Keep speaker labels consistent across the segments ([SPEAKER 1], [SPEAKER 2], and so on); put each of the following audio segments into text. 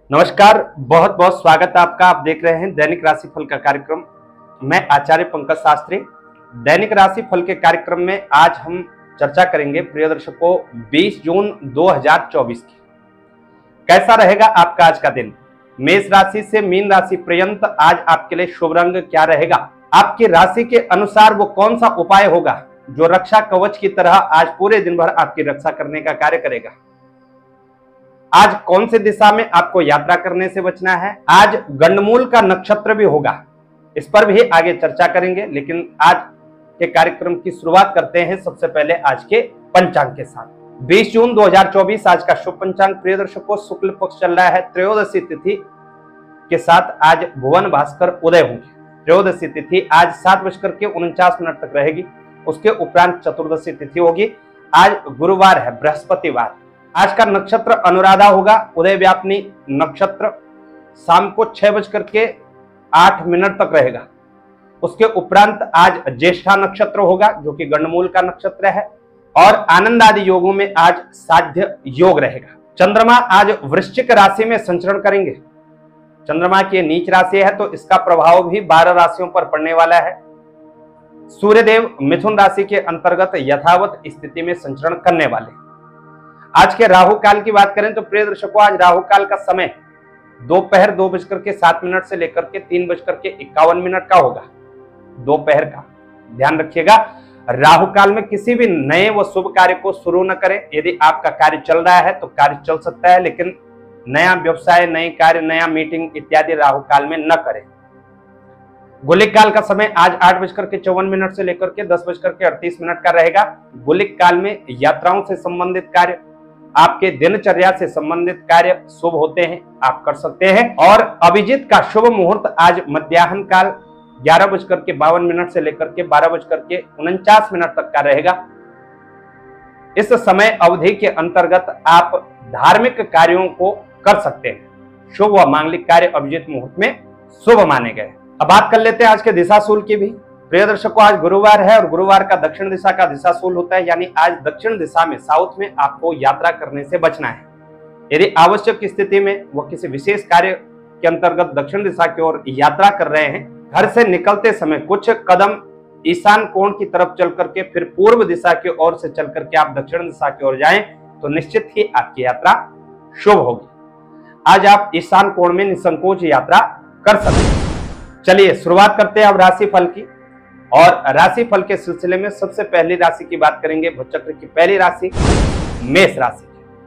[SPEAKER 1] नमस्कार, बहुत बहुत स्वागत है आपका। आप देख रहे हैं दैनिक राशिफल का कार्यक्रम। मैं आचार्य पंकज शास्त्री। दैनिक राशिफल के कार्यक्रम में आज हम चर्चा करेंगे प्रिय दर्शकों 20 जून 2024 की। कैसा रहेगा आपका आज का दिन। मेष राशि से मीन राशि पर्यंत आज आपके लिए शुभ रंग क्या रहेगा, आपकी राशि के अनुसार वो कौन सा उपाय होगा जो रक्षा कवच की तरह आज पूरे दिन भर आपकी रक्षा करने का कार्य करेगा। आज कौन सी दिशा में आपको यात्रा करने से बचना है। आज गंडमूल का नक्षत्र भी होगा, इस पर भी आगे चर्चा करेंगे, लेकिन आज के कार्यक्रम की शुरुआत करते हैं सबसे पहले आज के पंचांग के साथ। 20 जून 2024 आज का शुभ पंचांग प्रिय दर्शकों शुक्ल पक्ष चल रहा है। त्रयोदशी तिथि के साथ आज भुवन भास्कर उदय होंगे। त्रयोदशी तिथि आज 7:49 तक रहेगी। उसके उपरांत चतुर्दशी तिथि होगी। आज गुरुवार है, बृहस्पतिवार। आज का नक्षत्र अनुराधा होगा। उदय व्यापनी नक्षत्र शाम को 6:08 तक रहेगा। उसके उपरांत आज ज्येष्ठा नक्षत्र होगा जो कि गंडमूल का नक्षत्र है, और आनंद आदि योगों में आज साध्य योग रहेगा। चंद्रमा आज वृश्चिक राशि में संचरण करेंगे। चंद्रमा की नीच राशि है तो इसका प्रभाव भी 12 राशियों पर पड़ने वाला है। सूर्यदेव मिथुन राशि के अंतर्गत यथावत स्थिति में संचरण करने वाले। आज के राहु काल की बात करें तो प्रिय दर्शकों आज राहु काल का समय दोपहर 2:07 से लेकर के 3:51 का होगा। दोपहर का ध्यान रखिएगा। राहु काल में किसी भी नए व शुभ कार्य को शुरू न करें। यदि आपका कार्य चल रहा है तो कार्य चल सकता है, लेकिन नया व्यवसाय, नए कार्य, नया मीटिंग इत्यादि राहु काल में न करें। गुलिक काल का समय आज 8:54 से लेकर के 10:38 का रहेगा। गुलिक काल में यात्राओं से संबंधित कार्य, आपके दिनचर्या से संबंधित कार्य शुभ होते हैं, आप कर सकते हैं। और अभिजीत का शुभ मुहूर्त आज मध्याह्न काल 11:52 से लेकर के 12:49 तक का रहेगा। इस समय अवधि के अंतर्गत आप धार्मिक कार्यों को कर सकते हैं। शुभ व मांगलिक कार्य अभिजीत मुहूर्त में शुभ माने गए। अब बात कर लेते हैं आज के दिशाशूल की भी। प्रिय दर्शकों आज गुरुवार है और गुरुवार का दक्षिण दिशा का दिशाशूल होता है, यानी आज दक्षिण दिशा में, साउथ में आपको यात्रा करने से बचना है। यदि आवश्यक स्थिति में वो किसी विशेष कार्य के अंतर्गत दक्षिण दिशा की ओर यात्रा कर रहे हैं, घर से निकलते समय कुछ कदम ईशान कोण की तरफ चल करके फिर पूर्व दिशा की ओर से चल करके आप दक्षिण दिशा की ओर जाएं तो निश्चित ही आपकी यात्रा शुभ होगी। आज आप ईशान कोण में निसंकोच यात्रा कर सकते हैं। चलिए शुरुआत करते हैं अब राशिफल की, और राशिफल के सिलसिले में सबसे पहली राशि की बात करेंगे। भुचक्र की पहली राशि मेष राशि।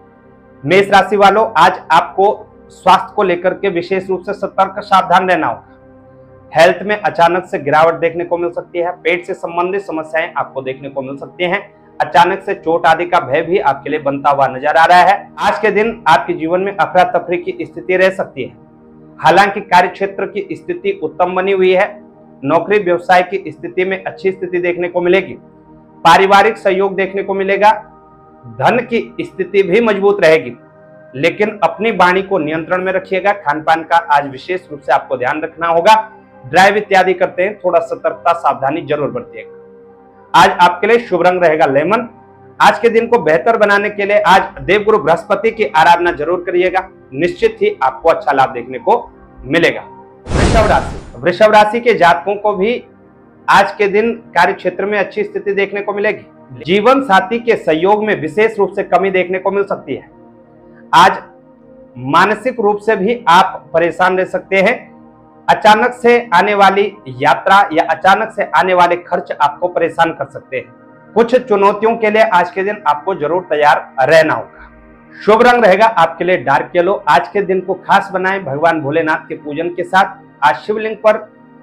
[SPEAKER 1] मेष राशि वालों आज आपको स्वास्थ्य को लेकर के विशेष रूप से सतर्क सावधान रहना होगा। हेल्थ में अचानक से गिरावट देखने को मिल सकती है। पेट से संबंधित समस्याएं आपको देखने को मिल सकती हैं। अचानक से चोट आदि का भय भी आपके लिए बनता हुआ नजर आ रहा है। आज के दिन आपके जीवन में अफरा तफरी की स्थिति रह सकती है। हालांकि कार्य क्षेत्र की स्थिति उत्तम बनी हुई है। नौकरी व्यवसाय की स्थिति में अच्छी स्थिति देखने को मिलेगी। पारिवारिक सहयोग देखने को मिलेगा। धन की स्थिति भी मजबूत रहेगी, लेकिन अपनी वाणी को नियंत्रण में रखिएगा। खान पान का आज विशेष रूप से आपको ध्यान रखना होगा। ड्राइव इत्यादि करते हैं, थोड़ा सतर्कता सावधानी जरूर बरतिएगा। आज आपके लिए शुभ रंग रहेगा लेमन। आज के दिन को बेहतर बनाने के लिए आज देवगुरु बृहस्पति की आराधना जरूर करिएगा, निश्चित ही आपको अच्छा लाभ देखने को मिलेगा। वृषभ राशि। वृषभ राशि के जातकों को भी आज के दिन कार्य क्षेत्र में अच्छी स्थिति देखने को मिलेगी। जीवन साथी के सहयोग में विशेष रूप से कमी देखने को मिल सकती है। आज मानसिक रूप से भी आप परेशान रह सकते हैं। अचानक से आने वाली यात्रा या अचानक से आने वाले खर्च आपको परेशान कर सकते हैं। कुछ चुनौतियों के लिए आज के दिन आपको जरूर तैयार रहना होगा। शुभ रंग रहेगा आपके लिए डार्क येलो। आज के दिन को खास बनाएं भगवान भोलेनाथ के पूजन के साथ। आज शिवलिंग पर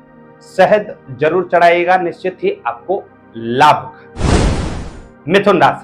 [SPEAKER 1] शहद जरूर चढ़ाइएगा, निश्चित ही आपको लाभ होगा। मिथुन राशि।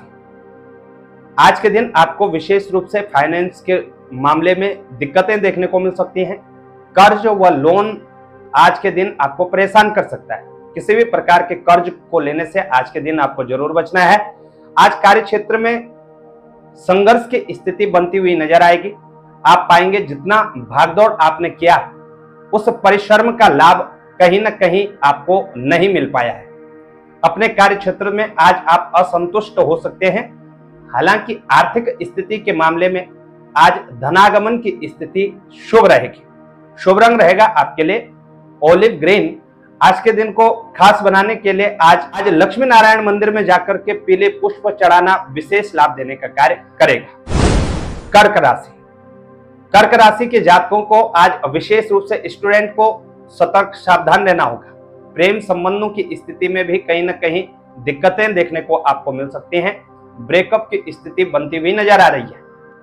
[SPEAKER 1] आज के दिन आपको विशेष रूप से फाइनेंस के मामले में दिक्कतें देखने को मिल सकती हैं। कर्ज व लोन आज के दिन आपको परेशान कर सकता है। किसी भी प्रकार के कर्ज को लेने से आज के दिन आपको जरूर बचना है। आज कार्य क्षेत्र में संघर्ष की स्थिति बनती हुई नजर आएगी। आप पाएंगे जितना भागदौड़ आपने किया उस परिश्रम का लाभ कहीं न कहीं आपको नहीं मिल पाया है। अपने कार्य क्षेत्र में आज आप असंतुष्ट हो सकते हैं। हालांकि आर्थिक स्थिति के मामले में आज धनागमन की स्थिति शुभ रहेगी। शुभ रंग रहेगा आपके लिए ऑलिव ग्रीन। आज के दिन को खास बनाने के लिए आज लक्ष्मी नारायण मंदिर में जाकर के पीले पुष्प चढ़ाना विशेष लाभ देने का कार्य करेगा। कर्क राशि। कर्क राशि के जातकों को आज विशेष रूप से स्टूडेंट को सतर्क सावधान रहना होगा। प्रेम संबंधों की स्थिति में भी कहीं ना कहीं दिक्कतें देखने को आपको मिल सकती हैं। ब्रेकअप की स्थिति बनती हुई नजर आ रही है।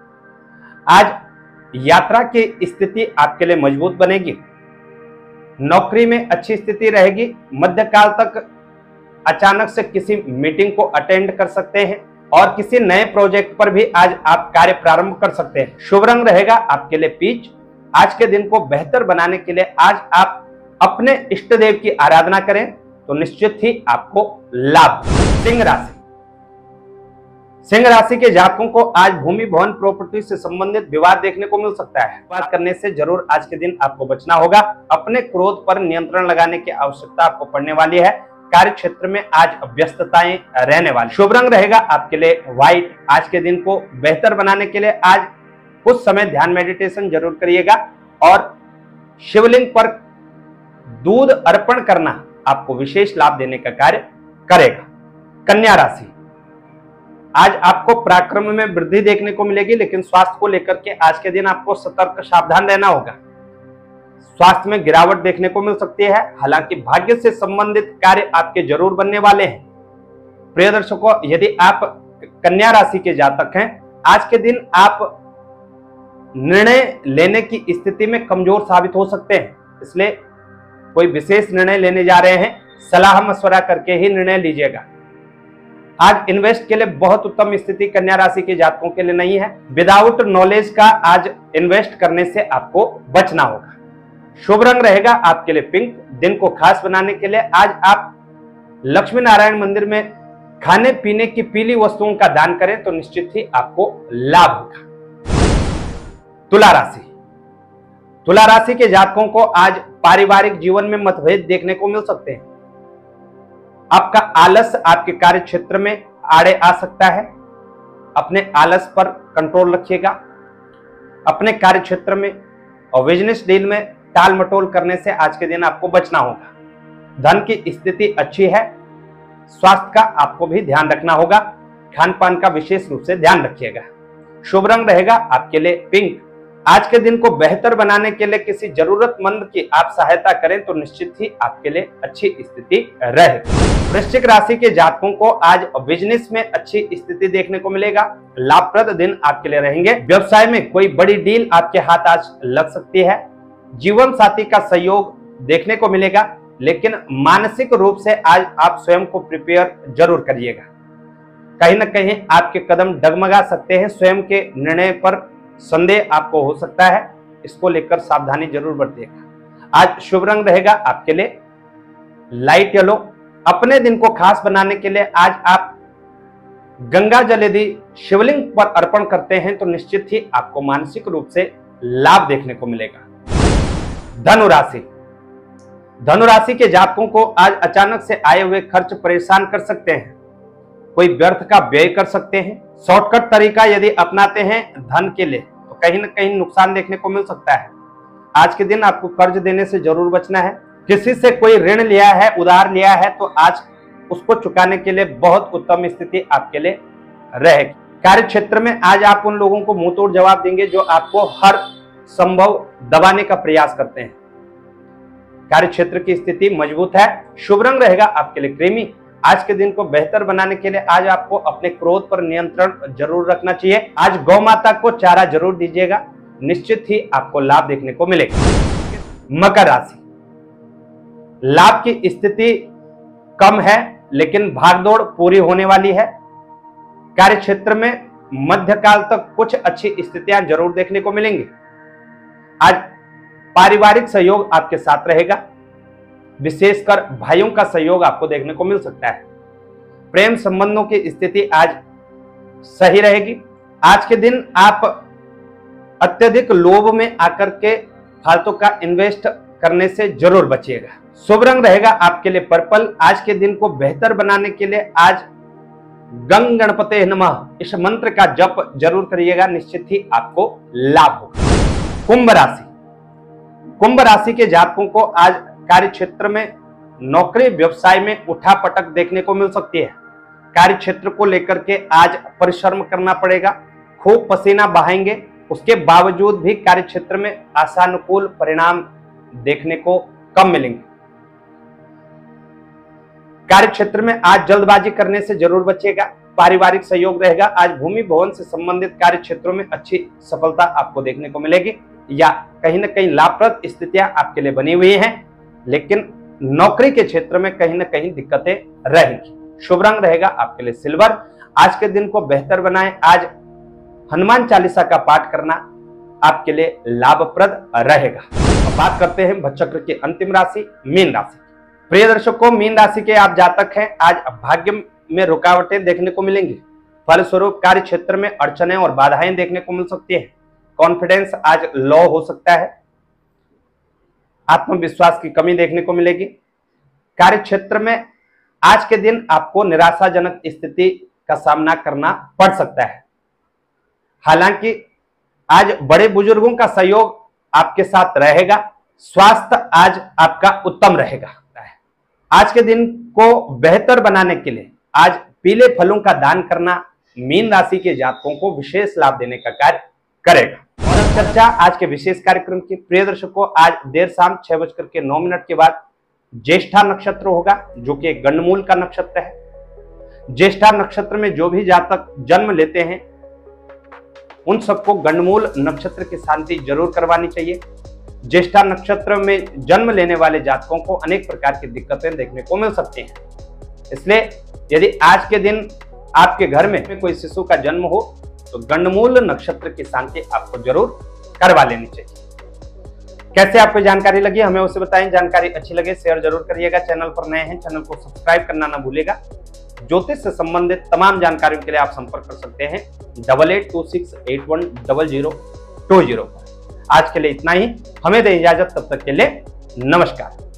[SPEAKER 1] आज यात्रा की स्थिति आपके लिए मजबूत बनेगी। नौकरी में अच्छी स्थिति रहेगी। मध्यकाल तक अचानक से किसी मीटिंग को अटेंड कर सकते हैं और किसी नए प्रोजेक्ट पर भी आज आप कार्य प्रारंभ कर सकते हैं। शुभ रंग रहेगा आपके लिए पीच। आज के दिन को बेहतर बनाने के लिए आज आप अपने इष्ट देव की आराधना करें तो निश्चित ही आपको लाभ। सिंह राशि। सिंह राशि के जातकों को आज भूमि भवन प्रॉपर्टी से संबंधित विवाद देखने को मिल सकता है। बात करने से जरूर आज के दिन आपको बचना होगा। अपने क्रोध पर नियंत्रण लगाने की आवश्यकता आपको पड़ने वाली है। कार्य क्षेत्र में आज व्यस्तताएं रहने वाली। शुभ रंग रहेगा आपके लिए व्हाइट। आज के दिन को बेहतर बनाने के लिए आज कुछ समय ध्यान मेडिटेशन जरूर करिएगा और शिवलिंग पर दूध अर्पण करना आपको विशेष लाभ देने का कार्य करेगा। कन्या राशि। आज आपको पराक्रम में वृद्धि देखने को मिलेगी, लेकिन स्वास्थ्य को लेकर के आज के दिन आपको सतर्क सावधान रहना होगा। स्वास्थ्य में गिरावट देखने को मिल सकती है। हालांकि भाग्य से संबंधित कार्य आपके जरूर बनने वाले हैं। प्रिय दर्शकों, यदि आप कन्या राशि के जातक हैं, आज के दिन आप निर्णय लेने की स्थिति में कमजोर साबित हो सकते हैं। इसलिए कोई विशेष निर्णय लेने जा रहे हैं, सलाह मशवरा करके ही निर्णय लीजिएगा। आज इन्वेस्ट के लिए बहुत उत्तम स्थिति कन्या राशि के जातकों के लिए नहीं है। विदाउट नॉलेज का आज इन्वेस्ट करने से आपको बचना होगा। शुभ रंग रहेगा आपके लिए पिंक। दिन को खास बनाने के लिए आज आप लक्ष्मी नारायण मंदिर में खाने पीने की पीली वस्तुओं का दान करें तो निश्चित ही आपको लाभ होगा। तुला राशि। तुला राशि के जातकों को आज पारिवारिक जीवन में मतभेद देखने को मिल सकते हैं। आपका आलस आपके कार्य क्षेत्र में आड़े आ सकता है। अपने आलस पर कंट्रोल रखिएगा। अपने कार्य क्षेत्र में और बिजनेस डील में टाल मटोल करने से आज के दिन आपको बचना होगा। धन की स्थिति अच्छी है। स्वास्थ्य का आपको भी ध्यान रखना होगा। खान पान का विशेष रूप से ध्यान रखिएगा। शुभ रंग रहेगा आपके लिए पिंक। आज के दिन को बेहतर बनाने के लिए किसी जरूरतमंद की आप सहायता करें तो निश्चित ही आपके लिए अच्छी स्थिति रहेगी। वृश्चिक राशि के जातकों को आज बिजनेस में अच्छी स्थिति देखने को मिलेगा। लाभप्रद दिन आपके लिए रहेंगे। व्यवसाय में कोई बड़ी डील आपके हाथ आज लग सकती है। जीवन साथी का सहयोग देखने को मिलेगा, लेकिन मानसिक रूप से आज आप स्वयं को प्रिपेयर जरूर करिएगा। कहीं ना कहीं आपके कदम डगमगा सकते हैं। स्वयं के निर्णय पर संदेह आपको हो सकता है। इसको लेकर सावधानी जरूर बरतिएगा। आज शुभ रंग रहेगा आपके लिए लाइट येलो। अपने दिन को खास बनाने के लिए आज आप गंगा जल यदि शिवलिंग पर अर्पण करते हैं तो निश्चित ही आपको मानसिक रूप से लाभ देखने को मिलेगा। धनु राशि। धनु राशि के जातकों को आज अचानक से आए हुए खर्च परेशान कर सकते हैं। कोई व्यर्थ का व्यय कर सकते हैं। शॉर्टकट तरीका यदि अपनाते हैं धन के लिए तो कहीं ना कहीं नुकसान देखने को मिल सकता है। आज के दिन आपको कर्ज देने से जरूर बचना है। किसी से कोई ऋण लिया है, उधार लिया है तो आज उसको चुकाने के लिए बहुत उत्तम स्थिति आपके लिए रहेगी। कार्य क्षेत्र में आज आप उन लोगों को मुंह तोड़ जवाब देंगे जो आपको हर संभव दबाने का प्रयास करते हैं। कार्य क्षेत्र की स्थिति मजबूत है। शुभ रंग रहेगा आपके लिए क्रीमी। आज के दिन को बेहतर बनाने के लिए आज आपको अपने क्रोध पर नियंत्रण जरूर रखना चाहिए। आज गौ माता को चारा जरूर दीजिएगा। निश्चित ही आपको लाभ देखने को मिलेगा। मकर राशि। लाभ की स्थिति कम है, लेकिन भागदौड़ पूरी होने वाली है। कार्य क्षेत्र में मध्यकाल तक कुछ अच्छी स्थितियां जरूर देखने को मिलेंगी। आज पारिवारिक सहयोग आपके साथ रहेगा। विशेषकर भाइयों का सहयोग आपको देखने को मिल सकता है। प्रेम संबंधों की स्थिति आज सही रहेगी। आज के दिन आप अत्यधिक लोभ में आकर के फालतू का इन्वेस्ट करने से जरूर बचिएगा। शुभ रंग रहेगा आपके लिए पर्पल। आज के दिन को बेहतर बनाने के लिए आज गंग गणपते नमः इस मंत्र का जप जरूर करिएगा, निश्चित ही आपको लाभ होगा। कुंभ राशि, कुंभ राशि के जातकों को आज कार्य क्षेत्र में, नौकरी व्यवसाय में उठापटक देखने को मिल सकती है। कार्य क्षेत्र को लेकर के आज परिश्रम करना पड़ेगा, खूब पसीना बहाएंगे, उसके बावजूद भी कार्य क्षेत्र में आशानुकूल परिणाम देखने को कम मिलेंगे। कार्य क्षेत्र में आज जल्दबाजी करने से जरूर बचिएगा। पारिवारिक सहयोग रहेगा। आज भूमि भवन से संबंधित कार्य क्षेत्रों में अच्छी सफलता आपको देखने को मिलेगी, या कहीं ना कहीं लाभप्रद स्थितियां आपके लिए बनी हुई हैं, लेकिन नौकरी के क्षेत्र में कहीं ना कहीं दिक्कतें रहेंगी। शुभ रंग रहेगा आपके लिए सिल्वर। आज के दिन को बेहतर बनाएं। आज हनुमान चालीसा का पाठ करना आपके लिए लाभप्रद रहेगा। अब बात करते हैं भचक्र की अंतिम राशि मीन राशि। प्रिय दर्शकों, मीन राशि के आप जातक हैं, आज भाग्य में रुकावटें देखने को मिलेंगी। फलस्वरूप कार्य क्षेत्र में अड़चनें और बाधाएं देखने को मिल सकती है। कॉन्फिडेंस आज लो हो सकता है। आत्मविश्वास की कमी देखने को मिलेगी। कार्य क्षेत्र में आज के दिन आपको निराशाजनक स्थिति का सामना करना पड़ सकता है। हालांकि आज बड़े बुजुर्गों का सहयोग आपके साथ रहेगा। स्वास्थ्य आज आपका उत्तम रहेगा। आज के दिन को बेहतर बनाने के लिए आज पीले फलों का दान करना मीन राशि के जातकों को विशेष लाभ देने का कार्य करेगा। और अब चर्चा आज के विशेष कार्यक्रम की। प्रिय दर्शकों, आज देर शाम 6:09 के बाद ज्येष्ठा नक्षत्र होगा, जो कि एक गंडमूल का नक्षत्र है। ज्येष्ठा नक्षत्र में जो भी जातक जन्म लेते हैं उन सबको गंडमूल नक्षत्र की शांति जरूर करवानी चाहिए। ज्येष्ठा नक्षत्र में जन्म लेने वाले जातकों को अनेक प्रकार की दिक्कतें देखने को मिल सकती हैं। इसलिए यदि आज के दिन आपके घर में कोई शिशु का जन्म हो तो गंडमूल नक्षत्र की शांति आपको जरूर करवा लेनी चाहिए। कैसे आपको जानकारी लगी हमें उसे बताएं। जानकारी अच्छी लगे शेयर जरूर करिएगा। चैनल पर नए हैं, चैनल को सब्सक्राइब करना ना भूलिएगा। ज्योतिष से संबंधित तमाम जानकारियों के लिए आप संपर्क कर सकते हैं 8826810020 पर। आज के लिए इतना ही। हमें दें इजाजत, तब तक के लिए नमस्कार।